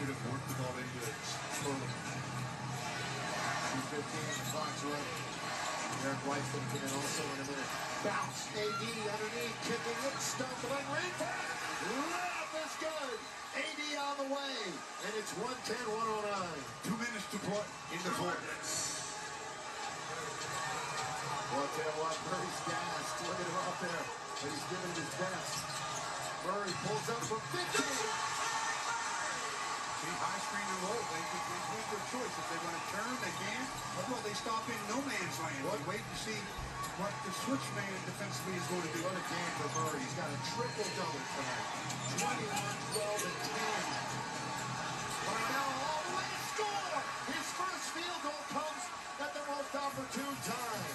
should have worked the ball into it. 2:15, the clock's running. Derek White's going to come in also in a minute. Bounce, AD underneath, kicking it, stumbling, rebound. Left is good. AD on the way, and it's 110-109. 2 minutes to play in the fourth. Well, I'll tell you what, Murray's gassed. Look at him out there, but he's giving it his best. Murray pulls up from 15. See, high screen and roll. They make their choice. If they want to turn, they can. Otherwise, they stop in no man's land. They wait to see what the switch man defensively is going to do. What a game for Murray. He's got a triple-double tonight. 21, 12, and 10. Lionel all the way to score. His first field goal comes at the most opportune time.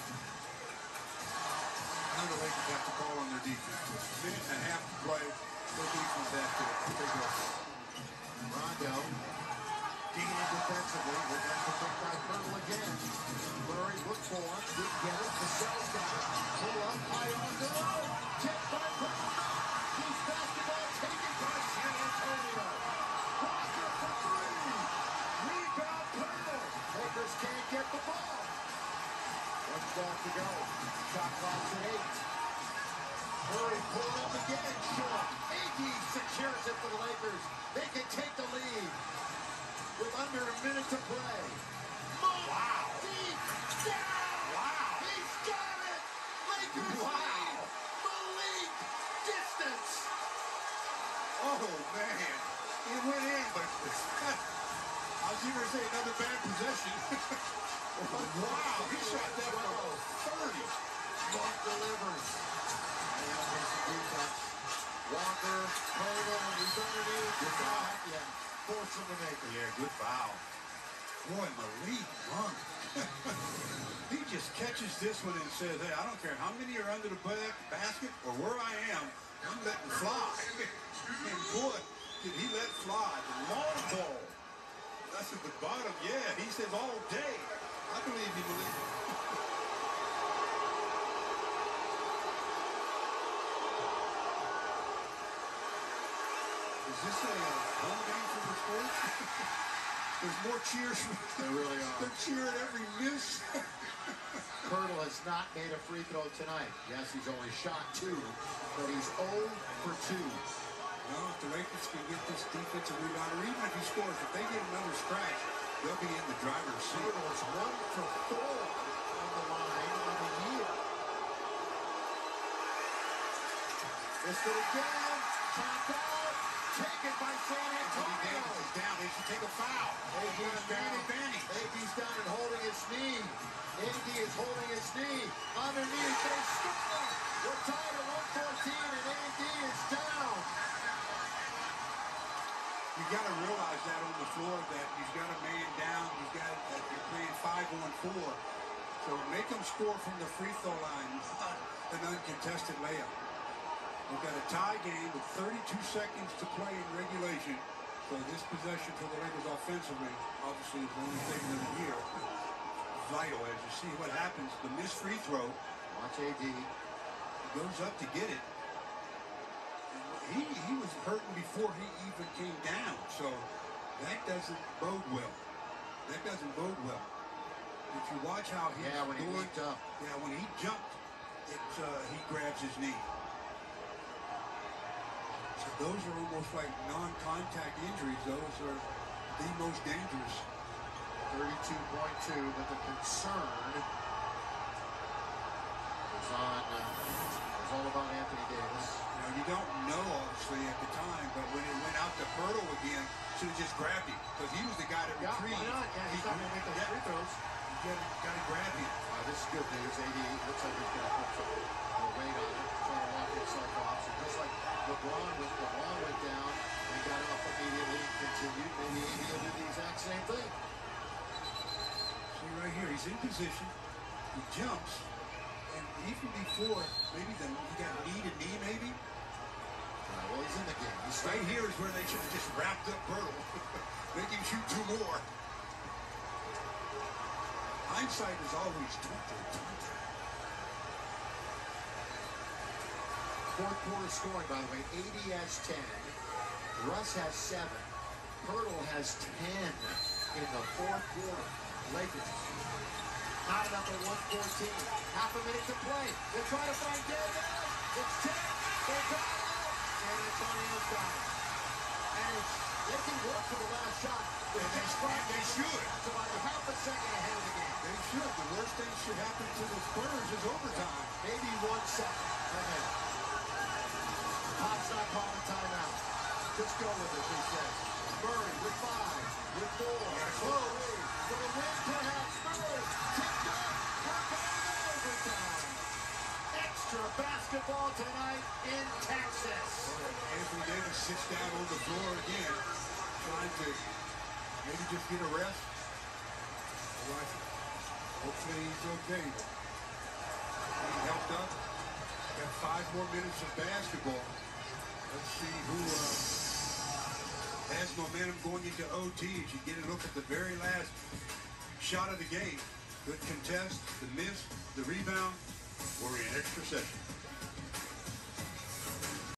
Now the Lakers have to call on their defense. Minute and a half to play. Their defense has to take off. Rondo, digging in defensively, we're going to pick by Pirtle again. Murray looked for him, didn't get it, Cassell's got it. Pull up, high on the low, tipped by Pirtle. He's basketball taken by San Antonio. Walker for three. Rebound Pirtle. Lakers can't get the ball. 1:12 to go. Shot clock's at 8. Murray pulled up again, short. AD secures it for the Lakers. They can take the lead with under a minute to play. Wow. Deep down. Wow. He's got it. Lakers lead. Malik distance. Oh, man. It went in, but I was even going to say another bad possession. Wow. He shot that from 30. Monk delivers. Defense. Walker, Pirtle, he's underneath. Good foul. Yeah, force him to make it. Yeah, good foul. Boy, Malik Monk. He just catches this one and says, hey, I don't care how many are under the basket or where I am, I'm letting fly. And boy, did he let fly. The long ball. That's at the bottom. Yeah, he says all day. I believe he believes it. Is this a home game for the Spurs? There's more cheers. They really are. They're cheering every miss. Pirtle has not made a free throw tonight. Yes, he's only shot 2, but he's 0 for 2. Well, if the Lakers can get this defensive rebound, or even if he scores, if they get another scratch, they'll be in the driver's seat. Pirtle is 1 for 4 on the line on the year. Missed it again. Tapped out. Taken by San Antonio. He's down. They should take a foul. AD's down. AD's down and holding his knee. AD is holding his knee. Underneath, they score. We're tied at 114, and AD is down. You got to realize that on the floor that he's got a man down. You're playing 5-on-4. So make him score from the free throw line, not an uncontested layup. We've got a tie game with 32 seconds to play in regulation. So this possession for the Lakers offensively, obviously, is the only thing of the year. Vital as you see what happens. The missed free throw. Watch AD. He goes up to get it. He was hurting before he even came down. So that doesn't bode well. That doesn't bode well. If you watch how he's when he leaped up. Yeah, when he jumped, he grabs his knee. So those are almost like non-contact injuries. Those are the most dangerous. 32.2, but the concern is all about Anthony Davis. Now, you don't know, obviously, at the time, but when it went out to Pirtle again, should have just grabbed him, because he was the guy that retrieved. Why not? Yeah, he's not going to make those free throws. You got to grab him. This is good news. AD looks like he's going to put some weight on it, trying to lock himself off. So just like LeBron went down and got off immediately and continued, maybe AD will do the exact same thing. See right here, he's in position, he jumps, and even before, maybe he got knee to knee, maybe? Well, he's in the game. He's right here is where they should have just wrapped up Pirtle. Make him shoot 2 more. Hindsight is always 20. Fourth quarter scoring, by the way. AD has 10. Russ has 7. Hurdle has 10 in the fourth quarter. Lakers not enough at 1:14. Half a minute to play. They try to find Davis. It's checked. They got it. San Antonio's got it. And they can work for the last shot. They should. It's about half a second ahead of the game. They should. The worst thing that should happen to the Spurs is overtime. Maybe 1 second ahead. Pop's not calling timeout. Just go with it, he says. Murray with 5, with 4. Murray for the win, perhaps. Murray tipped up. We're going to overtime. Extra basketball tonight in Texas. Anthony Davis sits down on the floor again, trying to maybe just get a rest. Right. Hopefully he's okay. He helped up. Got 5 more minutes of basketball. Let's see who has momentum going into OT. As you get a look at the very last shot of the game. Good contest, the miss, the rebound. We're in extra session.